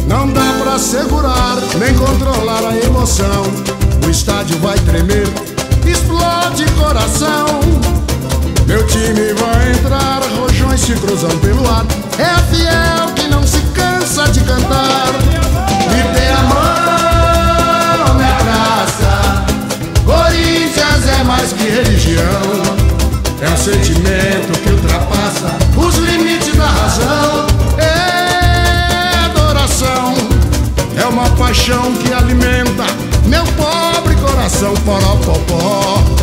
Não dá pra segurar, nem controlar a emoção. O estádio vai tremer, explode coração. Meu time vai entrar, rojões se cruzam pelo ar. É a Fiel que não se cansa de cantar. Me dê a mão, me abraça. Corinthians é mais que religião. É um sentimento que ultrapassa os limites da razão. É adoração, é uma paixão que alimenta meu pobre coração. Poropopó.